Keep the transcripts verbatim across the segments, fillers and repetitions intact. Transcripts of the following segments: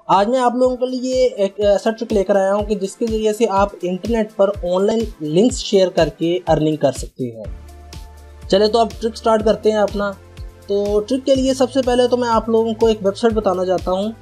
आज मैं आप लोगों के लिए एक ऐसा ट्रिक लेकर आया हूं कि जिसके ज़रिए से आप इंटरनेट पर ऑनलाइन लिंक्स शेयर करके अर्निंग कर सकते हैं। चले तो अब ट्रिक स्टार्ट करते हैं अपना। तो ट्रिक के लिए सबसे पहले तो मैं आप लोगों को एक वेबसाइट बताना चाहता हूं।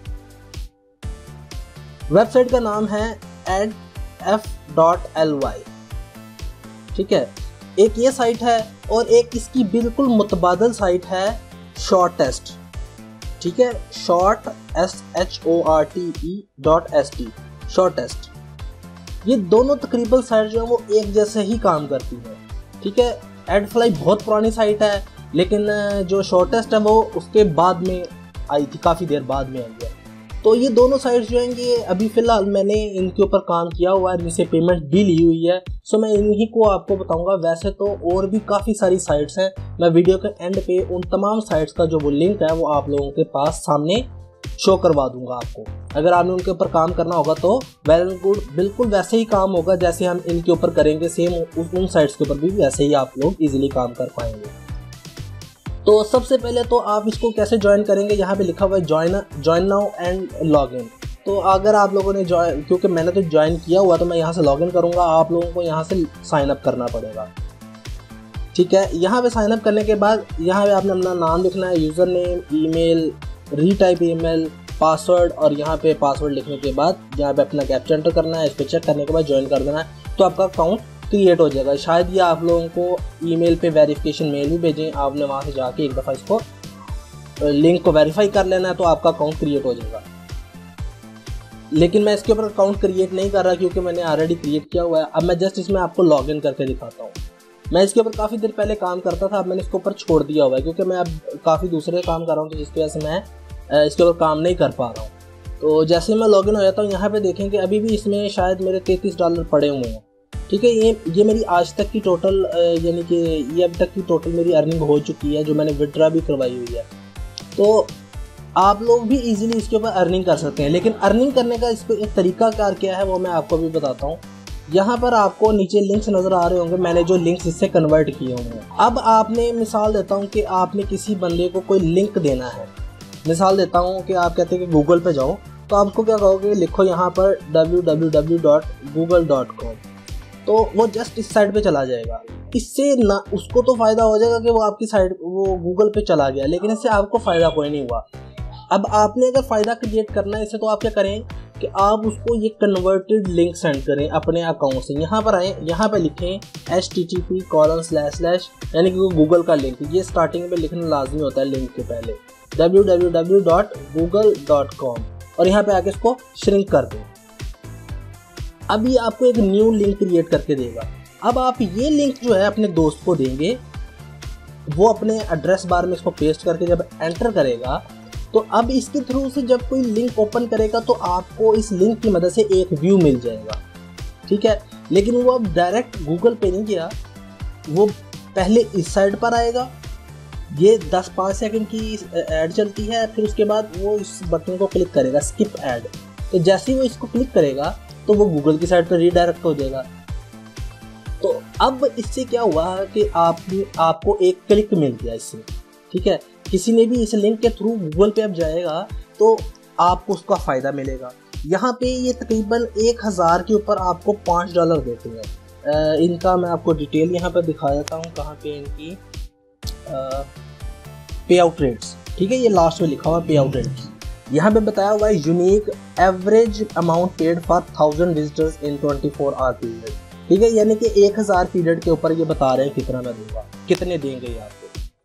वेबसाइट का नाम है ad F dot L Y. ठीक है, एक ये साइट है और एक इसकी बिल्कुल मुतबादल साइट है शॉर्टेस्ट। ठीक है, short S H O R T E dot S T shortest. ये दोनों तकरीबन साइट जो है वो एक जैसे ही काम करती है। ठीक है, एडफ्लाई बहुत पुरानी साइट है, लेकिन जो शॉर्टेस्ट है वो उसके बाद में आई थी, काफ़ी देर बाद में आई है। तो ये दोनों साइट्स जो हैं ये अभी फ़िलहाल मैंने इनके ऊपर काम किया हुआ है, जिनसे पेमेंट भी ली हुई है। सो मैं इन्हीं को आपको बताऊंगा। वैसे तो और भी काफ़ी सारी साइट्स हैं, मैं वीडियो के एंड पे उन तमाम साइट्स का जो वो लिंक है वो आप लोगों के पास सामने शो करवा दूंगा आपको। अगर आपने उनके ऊपर काम करना होगा तो वेल गुड, बिल्कुल वैसे ही काम होगा जैसे हम इनके ऊपर करेंगे, सेम उन साइट्स के ऊपर भी वैसे ही आप लोग ईजिली काम कर पाएंगे। तो सबसे पहले तो आप इसको कैसे ज्वाइन करेंगे, यहाँ पे लिखा हुआ है join join now and log in. तो अगर आप लोगों ने ज्वाइन, क्योंकि मैंने तो ज्वाइन किया हुआ तो मैं यहाँ से लॉग इन करूँगा, आप लोगों को यहाँ से साइन अप करना पड़ेगा। ठीक है, यहाँ पे साइन अप करने के बाद यहाँ पे आपने अपना नाम लिखना है, user name, email, retype email, password, और यहाँ पे पासवर्ड लिखने के बाद यहाँ पे अपना कैप्चा एंटर करना है। इस पर चेक करने के बाद ज्वाइन कर देना है, तो आपका अकाउंट क्रिएट हो जाएगा। शायद ये आप लोगों को ईमेल पे वेरिफिकेशन मेल भी भेजें, आपने वहाँ से जाके एक दफ़ा इसको लिंक को वेरीफाई कर लेना है, तो आपका अकाउंट क्रिएट हो जाएगा। लेकिन मैं इसके ऊपर अकाउंट क्रिएट नहीं कर रहा क्योंकि मैंने ऑलरेडी क्रिएट किया हुआ है। अब मैं जस्ट इसमें आपको लॉगिन करके दिखाता हूँ। मैं इसके ऊपर काफ़ी देर पहले काम करता था, अब मैंने इसके ऊपर छोड़ दिया हुआ है क्योंकि मैं अब काफ़ी दूसरे काम कर रहा हूँ, तो जिसकी वजह से मैं इसके ऊपर काम नहीं कर पा रहा हूँ। तो जैसे ही मैं लॉगिन हो जाता हूँ, यहाँ पे देखेंगे अभी भी इसमें शायद मेरे तैंतीस डॉलर पड़े हुए हैं। ठीक है, ये ये मेरी आज तक की टोटल, यानी कि ये अब तक की टोटल मेरी अर्निंग हो चुकी है, जो मैंने विड्रा भी करवाई हुई है। तो आप लोग भी इजीली इसके ऊपर अर्निंग कर सकते हैं, लेकिन अर्निंग करने का इस पर एक तरीका कार क्या है वो मैं आपको भी बताता हूँ। यहाँ पर आपको नीचे लिंक्स नज़र आ रहे होंगे, मैंने जो लिंक्स इससे कन्वर्ट किए होंगे। अब आपने मिसाल देता हूँ कि आपने किसी बंदे को कोई लिंक देना है। मिसाल देता हूँ कि आप कहते हैं कि गूगल पे जाओ, तो आपको क्या कहोगे, लिखो यहाँ पर W W W dot Google dot com, तो वो जस्ट इस साइट पे चला जाएगा। इससे ना उसको तो फ़ायदा हो जाएगा कि वो आपकी साइट वो गूगल पे चला गया, लेकिन इससे आपको फ़ायदा कोई नहीं हुआ। अब आपने अगर फ़ायदा क्रिएट करना है इससे, तो आप क्या करें कि आप उसको ये कन्वर्टेड लिंक सेंड करें अपने अकाउंट से। यहाँ पर आएँ, यहाँ पर लिखें H T T P colon slash slash, यानी कि वो गूगल का लिंक, ये स्टार्टिंग में लिखना लाजमी होता है लिंक के पहले, W W W dot Google dot com, और यहाँ पे आके इसको श्रिंक कर दें। अब ये आपको एक न्यू लिंक क्रिएट करके देगा। अब आप ये लिंक जो है अपने दोस्त को देंगे, वो अपने एड्रेस बार में इसको पेस्ट करके जब एंटर करेगा, तो अब इसके थ्रू से जब कोई लिंक ओपन करेगा तो आपको इस लिंक की मदद से एक व्यू मिल जाएगा। ठीक है, लेकिन वो अब डायरेक्ट गूगल पे नहीं गया, वो पहले इस साइड पर आएगा। ये दस पाँच सेकंड की ऐड चलती है, फिर उसके बाद वो इस बटन को क्लिक करेगा, स्किप ऐड। तो जैसे ही वो इसको क्लिक करेगा तो वो गूगल की साइट पर रीडायरेक्ट हो जाएगा। तो अब इससे क्या हुआ कि आप आपको एक क्लिक मिल गया इससे। ठीक है, किसी ने भी इस लिंक के थ्रू गूगल पे अब जाएगा तो आपको उसका फ़ायदा मिलेगा। यहाँ पे ये तकरीबन एक हज़ार के ऊपर आपको पाँच डॉलर देते हैं। इनका मैं आपको डिटेल यहाँ पर दिखा देता हूँ, कहाँ पे इनकी पे आउट रेट्स। ठीक है, ये लास्ट में लिखा हुआ पे आउट रेट्स। यहाँ पे बताया हुआ है unique average amount paid for thousand visitors in twenty four hour period. ठीक है, यानी कि एक हज़ार पीरियड के ऊपर ये बता रहे हैं कितना मैं दूंगा, कितने देंगे ये आपको।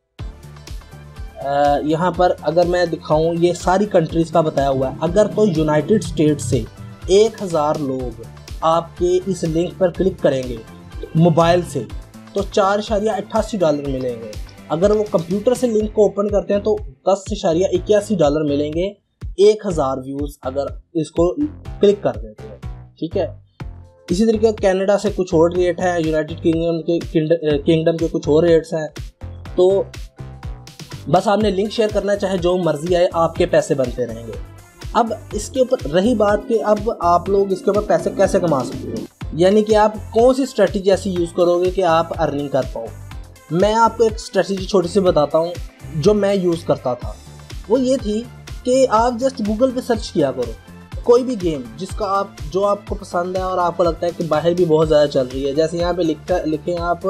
यहाँ पर अगर मैं दिखाऊं, ये सारी कंट्रीज का बताया हुआ है। अगर तो यूनाइटेड स्टेट्स से एक हज़ार लोग आपके इस लिंक पर क्लिक करेंगे मोबाइल से, तो चार इशारिया अट्ठासी डॉलर मिलेंगे। अगर वो कंप्यूटर से लिंक को ओपन करते हैं तो दस इशारिया इक्यासी डॉलर मिलेंगे एक हज़ार व्यूज़ अगर इसको क्लिक कर देते हैं। ठीक है, इसी तरीके कनाडा से कुछ और रेट है, यूनाइटेड किंगडम के किंगडम के कुछ और रेट्स हैं। तो बस आपने लिंक शेयर करना है, चाहे जो मर्जी आए, आपके पैसे बनते रहेंगे। अब इसके ऊपर रही बात कि अब आप लोग इसके ऊपर पैसे कैसे कमा सकते हो, यानी कि आप कौन सी स्ट्रेटजी ऐसी यूज़ करोगे कि आप अर्निंग कर पाओ। मैं आपको एक स्ट्रेटजी छोटी सी बताता हूँ जो मैं यूज़ करता था। वो ये थी कि आप जस्ट गूगल पे सर्च किया करो, कोई भी गेम जिसका आप जो आपको पसंद है और आपको लगता है कि बाहर भी बहुत ज़्यादा चल रही है, जैसे यहाँ पे लिखा लिखें आप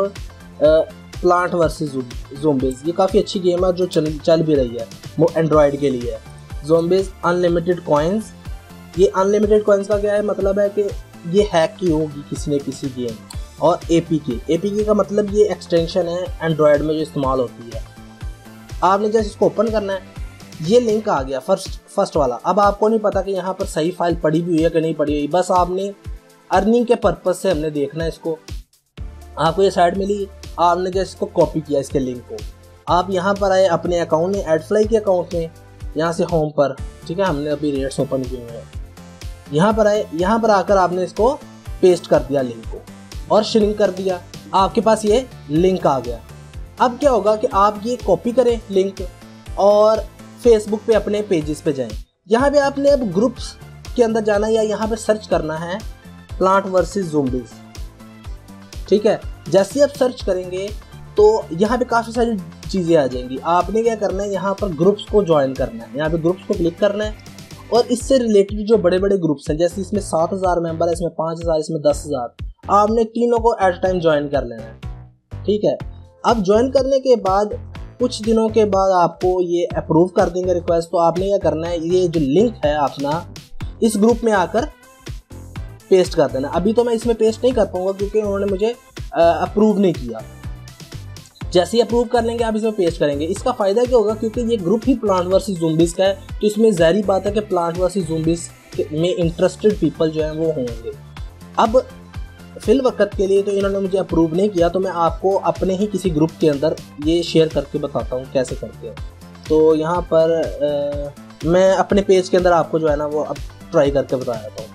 प्लांट वर्सेस ज़ॉम्बीज़, ये काफ़ी अच्छी गेम है जो चल चल भी रही है, वो एंड्रॉयड के लिए है। ज़ॉम्बीज़ अनलिमिटेड कॉइन्स, ये अनलिमिटेड कॉइन्स का क्या है मतलब है कि ये हैक की होगी किसी ने किसी गेम। और ए पी के, ए पी के का मतलब ये एक्सटेंशन है एंड्रॉयड में जो इस्तेमाल होती है। आपने जैसे इसको ओपन करना है, ये लिंक आ गया फर्स्ट फर्स्ट वाला। अब आपको नहीं पता कि यहाँ पर सही फाइल पड़ी भी हुई है कि नहीं पड़ी हुई, बस आपने अर्निंग के पर्पज़ से हमने देखना है इसको। आपको ये साइट मिली, आपने जैसे इसको कॉपी किया इसके लिंक को, आप यहाँ पर आए अपने अकाउंट में, एडफ्लाई के अकाउंट में, यहाँ से होम पर, ठीक है, हमने अभी रेट्स ओपन किए हुए हैं, यहाँ पर आए, यहाँ पर आकर आपने इसको पेस्ट कर दिया लिंक को और श्रिंक कर दिया, आपके पास ये लिंक आ गया। अब क्या होगा कि आप ये कॉपी करें लिंक और फेसबुक पे अपने पेजेस पे जाएं। यहाँ पे आपने अब ग्रुप्स के अंदर जाना है या यहाँ पे सर्च करना है प्लांट वर्सेस ज़ॉम्बीज़, ठीक है। जैसे आप सर्च करेंगे तो यहाँ पे काफ़ी सारी चीज़ें आ जाएंगी। आपने क्या करना है, यहाँ पर ग्रुप्स को ज्वाइन करना है, यहाँ पे ग्रुप्स को क्लिक करना है और इससे रिलेटेड जो बड़े बड़े ग्रुप्स हैं, जैसे इसमें सात हज़ार मेंबर है, इसमें पाँच हज़ार, इसमें दस हज़ार, आपने तीनों को एट टाइम ज्वाइन कर लेना है, ठीक है। अब ज्वाइन करने के बाद कुछ दिनों के बाद आपको ये अप्रूव कर देंगे रिक्वेस्ट, तो आपने क्या करना है, ये जो लिंक है अपना इस ग्रुप में आकर पेस्ट कर देना। अभी तो मैं इसमें पेस्ट नहीं कर पाऊंगा क्योंकि उन्होंने मुझे अप्रूव नहीं किया। जैसे ही अप्रूव कर लेंगे आप इसमें पेस्ट करेंगे। इसका फ़ायदा क्या होगा, क्योंकि ये ग्रुप ही प्लांट वर्सेस ज़ॉम्बीज़ का है, तो इसमें ज़ाहिर बात है कि प्लांट वर्सेस ज़ॉम्बीज़ में इंटरेस्टेड पीपल जो हैं वो होंगे। अब फिल वक्त के लिए तो इन्होंने मुझे अप्रूव नहीं किया, तो मैं आपको अपने ही किसी ग्रुप के अंदर ये शेयर करके बताता हूँ कैसे करते हैं। तो यहाँ पर आ, मैं अपने पेज के अंदर आपको जो है ना वो अब ट्राई करके बता देता हूँ।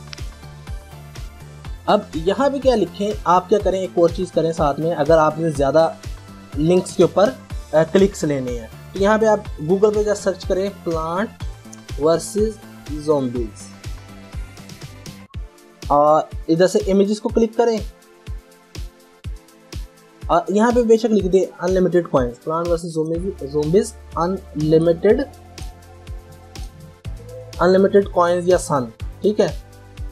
अब यहाँ पे क्या लिखें, आप क्या करें, एक और चीज़ करें साथ में, अगर आपने ज़्यादा लिंक्स के ऊपर क्लिक्स लेने हैं तो यहाँ पे आप गूगल पे जस्ट सर्च करें प्लांट वर्सेस ज़ॉम्बीज़ और इधर से इमेजेस को क्लिक करें और यहाँ पे बेशक लिख दे unlimited coins, plant versus zombies unlimited unlimited coins या सन, ठीक है।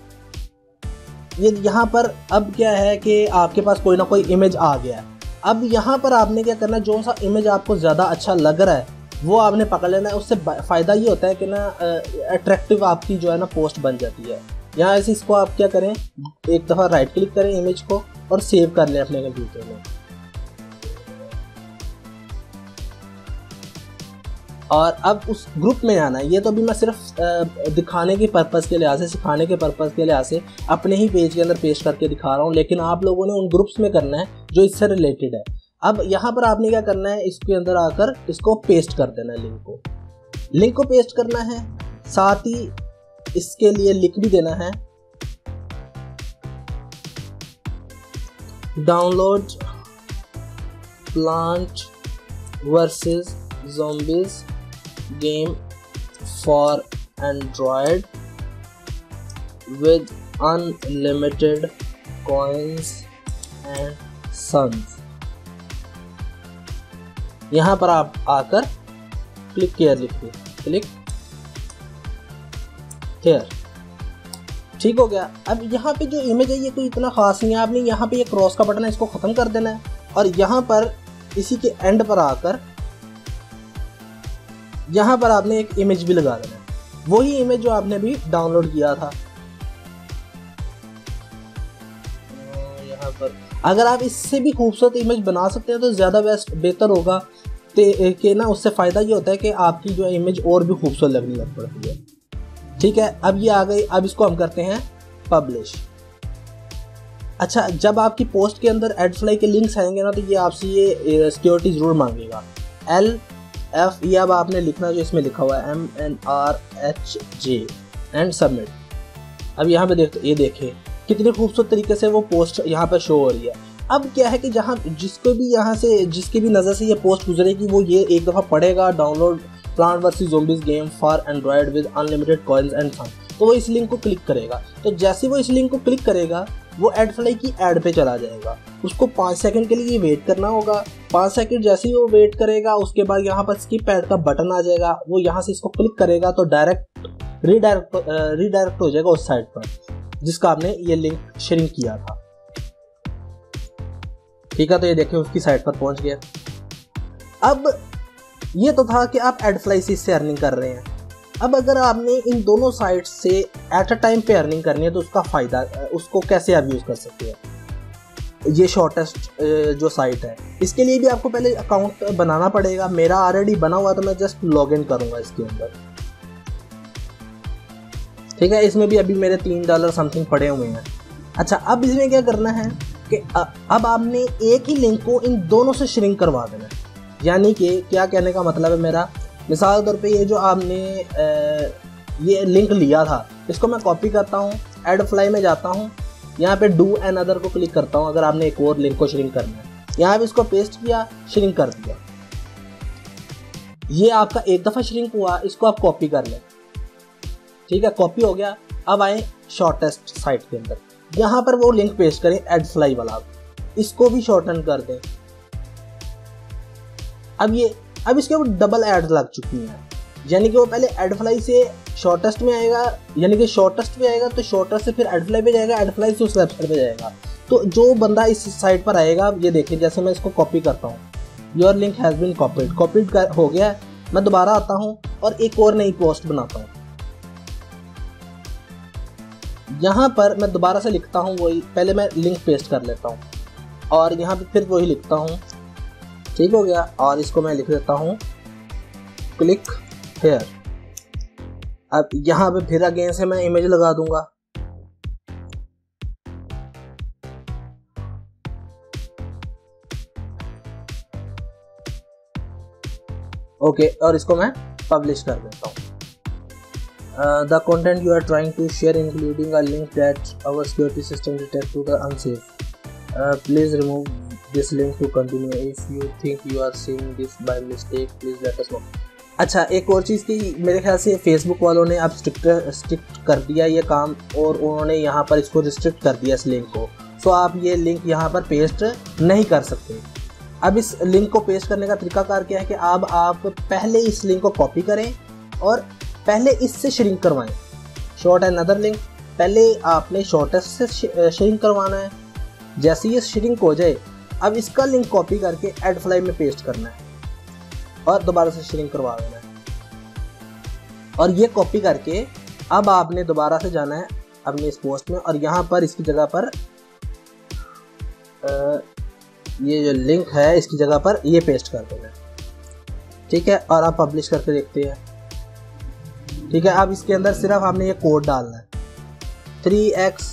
ये यहाँ पर अब क्या है कि आपके पास कोई ना कोई इमेज आ गया है। अब यहाँ पर आपने क्या करना है, जो सा इमेज आपको ज़्यादा अच्छा लग रहा है वो आपने पकड़ लेना है। उससे फ़ायदा ये होता है कि ना अट्रैक्टिव आपकी जो है ना पोस्ट बन जाती है। यहाँ ऐसे इसको आप क्या करें, एक दफ़ा राइट क्लिक करें इमेज को और सेव कर लें अपने कंप्यूटर में। और अब उस ग्रुप में आना है। ये तो अभी मैं सिर्फ दिखाने के पर्पज़ के लिहाज से, सिखाने के पर्पज़ के लिहाज से अपने ही पेज के अंदर पेस्ट करके दिखा रहा हूँ, लेकिन आप लोगों ने उन ग्रुप्स में करना है जो इससे रिलेटेड है। अब यहाँ पर आपने क्या करना है, इसके अंदर आकर इसको पेस्ट कर देना है, लिंक को लिंक को पेस्ट करना है, साथ ही इसके लिए लिख भी देना है download plant versus zombies game for Android with unlimited coins and suns। यहाँ पर आप आकर क्लिक केयर लिखिए, क्लिक केयर, ठीक हो गया। अब यहाँ पे जो इमेज है ये कोई इतना खास नहीं है, आपने यहाँ पे ये क्रॉस का बटन है इसको ख़त्म कर देना है और यहाँ पर इसी के एंड पर आकर यहाँ पर आपने एक इमेज भी लगा देना है, वही इमेज जो आपने भी डाउनलोड किया था। यहाँ पर अगर आप इससे भी खूबसूरत इमेज बना सकते हैं तो ज़्यादा बेस्ट बेहतर होगा कि ना, उससे फ़ायदा ये होता है कि आपकी जो इमेज और भी खूबसूरत लगने लग पड़ती है, ठीक है। अब ये आ गई, अब इसको हम करते हैं पब्लिश। अच्छा, जब आपकी पोस्ट के अंदर एडफ्लाई के लिंक्स आएंगे ना तो ये आपसे ये सिक्योरिटी ज़रूर मांगेगा, एल एफ ये अब आपने लिखना जो इसमें लिखा हुआ है M N R H J and submit. अब यहाँ पे देख, ये देखें कितने खूबसूरत तरीके से वो पोस्ट यहाँ पर शो हो रही है। अब क्या है कि जहाँ जिसको भी यहाँ से जिसकी भी नज़र से ये पोस्ट गुजरेगी वो ये एक दफ़ा पढ़ेगा, download plant versus zombies game for Android with unlimited coins and fun, तो वो इस लिंक को क्लिक करेगा। तो जैसे वो इस लिंक को क्लिक करेगा वो एडफ्लाई की ऐड पे चला जाएगा। उसको पाँच सेकंड के लिए वेट करना होगा। पाँच सेकंड जैसे ही वो वेट करेगा उसके बाद यहाँ पर स्किप ऐड का बटन आ जाएगा, वो यहाँ से इसको क्लिक करेगा तो डायरेक्ट रीडायरेक्ट रीडायरेक्ट हो जाएगा उस साइट पर जिसका आपने ये लिंक शेयरिंग किया था। ठीक है, तो ये देखिए उसकी साइट पर पहुंच गया। अब ये तो था कि आप एडफ्लाई से इससे अर्निंग कर रहे हैं। अब अगर आपने इन दोनों साइट्स से एट अ टाइम पे अर्निंग करनी है तो उसका फ़ायदा, उसको कैसे आप यूज़ कर सकते हैं। ये शॉर्टेस्ट जो साइट है, इसके लिए भी आपको पहले अकाउंट बनाना पड़ेगा। मेरा ऑलरेडी बना हुआ तो मैं जस्ट लॉग इन करूँगा इसके अंदर। ठीक है, इसमें भी अभी मेरे तीन डॉलर समथिंग पड़े हुए हैं। अच्छा, अब इसमें क्या करना है कि अब आपने एक ही लिंक को इन दोनों से श्रिंक करवा देना है। यानी कि क्या कहने का मतलब है मेरा, मिसाल के तौर पे ये जो आपने ये लिंक लिया था, इसको मैं कॉपी करता हूँ, एडफ्लाई में जाता हूँ, यहाँ पे डू एंड अदर को क्लिक करता हूँ। अगर आपने एक और लिंक को श्रिंक करना है, यहाँ पे इसको पेस्ट किया, श्रिंक कर दिया। ये आपका एक दफ़ा श्रिंक हुआ, इसको आप कॉपी कर लें। ठीक है, कॉपी हो गया। अब आए शॉर्टेस्ट साइट के अंदर, यहाँ पर वो लिंक पेस्ट करें एडफ्लाई वाला, इसको भी शॉर्टन कर दें। अब ये अब इसके ऊपर डबल एड्स लग चुकी हैं, यानी कि वो पहले एडफ्लाई से शॉर्टेस्ट में आएगा, यानी कि शॉर्टेस्ट पे आएगा तो शॉर्टेस्ट से फिर एडफ्लाई पे जाएगा, एडफ्लाई से उस वेबसाइट पे जाएगा। तो जो बंदा इस साइट पर आएगा, ये देखिए जैसे मैं इसको कॉपी करता हूँ, your link has been copied, copied हो गया। मैं दोबारा आता हूँ और एक और नई पोस्ट बनाता हूँ। यहाँ पर मैं दोबारा से लिखता हूँ वही, पहले मैं लिंक पेस्ट कर लेता हूँ और यहाँ पे फिर वही लिखता हूँ। ठीक हो गया, और इसको मैं लिख देता हूँ क्लिक हेयर। अब यहाँ पे फिर अगेन से मैं इमेज लगा दूंगा। ओके, और इसको मैं पब्लिश कर देता हूँ। The content you are trying to share including a link that our security system detect to the unsafe, please remove this link to continue. If you think you are seeing this by mistake, please let us know. अच्छा, एक और चीज़ की मेरे ख्याल से Facebook वालों ने अब स्ट्रिक्ट स्ट्रिक्ट कर दिया ये काम, और उन्होंने यहाँ पर इसको रिस्ट्रिक्ट कर दिया इस लिंक को। सो आप ये लिंक यहाँ पर पेस्ट नहीं कर सकते। अब इस लिंक को पेस्ट करने का तरीकाकार क्या है कि अब आप पहले इस लिंक को कॉपी करें और पहले इससे श्रिंक करवाएं। शॉर्ट एंड अदर लिंक, पहले आपने शॉर्टेस्ट से श्रिंक करवाना है। जैसे ये श्रिंक हो जाए, अब इसका लिंक कॉपी करके एडफ्लाई में पेस्ट करना है और दोबारा से श्रिंक करवा देना है। और ये कॉपी करके अब आपने दोबारा से जाना है अपने इस पोस्ट में, और यहाँ पर इसकी जगह पर आ, ये जो लिंक है इसकी जगह पर ये पेस्ट कर देना है। ठीक है, और आप पब्लिश करके देखते हैं। ठीक है, अब इसके अंदर सिर्फ आपने ये कोड डालना है, three X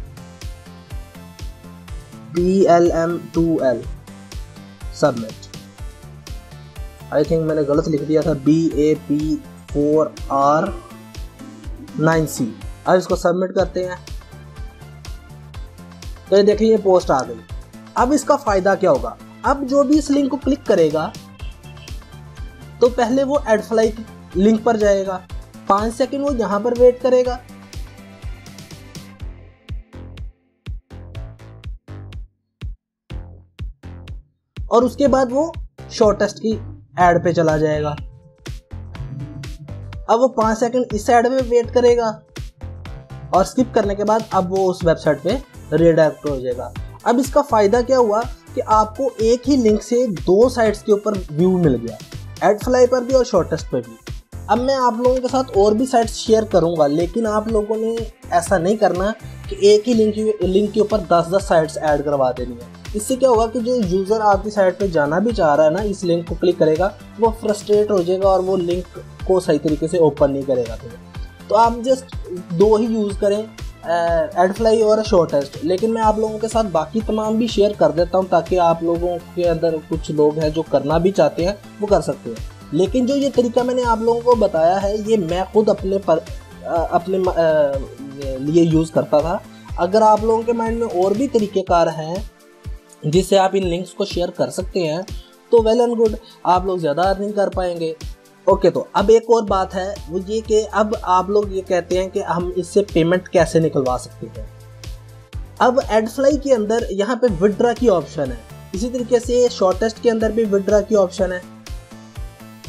B L M two L submit. I think मैंने गलत लिख दिया था, B A P four R nine C. अब इसको सबमिट करते हैं तो ये देखिए ये पोस्ट आ गई। अब इसका फायदा क्या होगा, अब जो भी इस लिंक को क्लिक करेगा तो पहले वो एडफ्लाई लिंक पर जाएगा, पाँच सेकंड वो यहाँ पर वेट करेगा, और उसके बाद वो शॉर्टेस्ट की एड पे चला जाएगा। अब वो पाँच सेकंड इस एड में वेट करेगा और स्किप करने के बाद अब वो उस वेबसाइट पे रीडायरेक्ट हो जाएगा। अब इसका फ़ायदा क्या हुआ कि आपको एक ही लिंक से दो साइट्स के ऊपर व्यू मिल गया, एडफ्लाई पर भी और शॉर्टेस्ट पे भी। अब मैं आप लोगों के साथ और भी साइट्स शेयर करूंगा, लेकिन आप लोगों ने ऐसा नहीं करना कि एक ही लिंक लिंक के ऊपर दस दस साइट्स ऐड करवा देनी है। इससे क्या होगा कि जो यूज़र आपकी साइट पे जाना भी चाह रहा है ना, इस लिंक को क्लिक करेगा, वो फ्रस्ट्रेट हो जाएगा और वो लिंक को सही तरीके से ओपन नहीं करेगा। तो आप जस्ट दो ही यूज़ करें, एडफ्लाई और शॉर्टेस्ट। लेकिन मैं आप लोगों के साथ बाकी तमाम भी शेयर कर देता हूँ ताकि आप लोगों के अंदर कुछ लोग हैं जो करना भी चाहते हैं वो कर सकते हैं। लेकिन जो ये तरीका मैंने आप लोगों को बताया है ये मैं खुद अपने पर अपने लिए यूज़ करता था। अगर आप लोगों के माइंड में और भी तरीक़ेकार हैं जिससे आप इन लिंक्स को शेयर कर सकते हैं तो वेल एंड गुड, आप लोग ज़्यादा अर्निंग कर पाएंगे। ओके, तो अब एक और बात है वो ये कि अब आप लोग ये कहते हैं कि हम इससे पेमेंट कैसे निकलवा सकते हैं। अब एडफ्लाई के अंदर यहाँ पे विड्रा की ऑप्शन है, इसी तरीके से शॉर्टेस्ट के अंदर भी विड्रा की ऑप्शन है।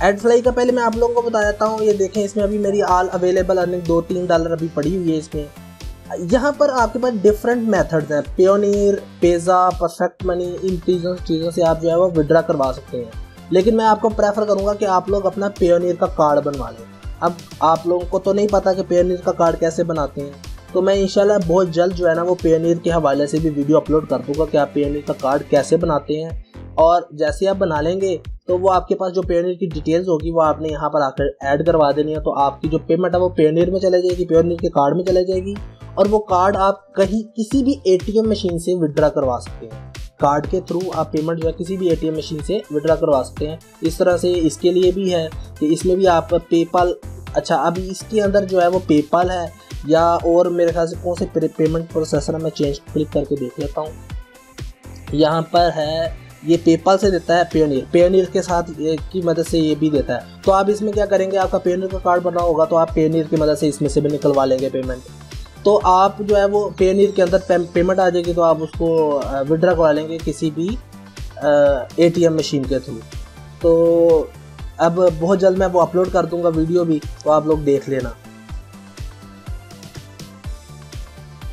एड फ्लाई का पहले मैं आप लोगों को बता देता हूँ। ये देखें, इसमें अभी मेरी ऑल अवेलेबल अर्निंग दो तीन डॉलर अभी पड़ी हुई है इसमें। यहाँ पर आपके पास डिफरेंट मेथड्स हैं, पियोनियर, पेज़ा, परफेक्ट मनी, इन चीज़ों चीज़ों से आप जो है वो विड्रा करवा सकते हैं। लेकिन मैं आपको प्रेफर करूँगा कि आप लोग अपना पियोनियर का कार्ड बनवा लें। अब आप लोगों को तो नहीं पता कि पियोनियर का कार्ड कैसे बनाते हैं, तो मैं इंशाल्लाह बहुत जल्द जो है ना वो पियोनियर के हवाले से भी वीडियो अपलोड कर दूँगा कि आप पियोनियर का कार्ड कैसे बनाते हैं। और जैसे आप बना लेंगे तो वो आपके पास जो पियोनियर की डिटेल्स होगी वो आपने यहाँ पर आकर ऐड करवा देनी है। तो आपकी जो पेमेंट है वो पियोनियर में चले जाएगी, पियोनियर के कार्ड में चले जाएगी, और वो कार्ड आप कहीं किसी भी एटीएम मशीन से विड्रा करवा सकते हैं। कार्ड के थ्रू आप पेमेंट जो है किसी भी एटीएम मशीन से विड्रा करवा सकते हैं। इस तरह से इसके लिए भी है कि इसमें भी आप पेपाल, अच्छा अभी इसके अंदर जो है वो पेपाल है या और मेरे ख्याल से कौन से पेमेंट प्रोसेसर है, मैं चेंज क्लिक करके देख लेता हूँ। यहाँ पर है ये पेपाल से देता है पियोनियर, पियोनियर के साथ की मदद से ये भी देता है। तो आप इसमें क्या करेंगे, आपका पियोनियर का कार्ड बना होगा तो आप पियोनियर की मदद से इसमें से भी निकलवा लेंगे पेमेंट। तो आप जो है वो पियोनियर के अंदर पे, पेमेंट आ जाएगी तो आप उसको विड्रा करवा लेंगे किसी भी एटीएम मशीन के थ्रू। तो अब बहुत जल्द मैं वो अपलोड कर दूंगा वीडियो भी, तो आप लोग देख लेना।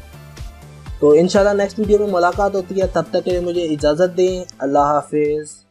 तो इंशाल्लाह नेक्स्ट वीडियो में मुलाकात होती है, तब तक के लिए मुझे इजाज़त दें। अल्लाह हाफिज़।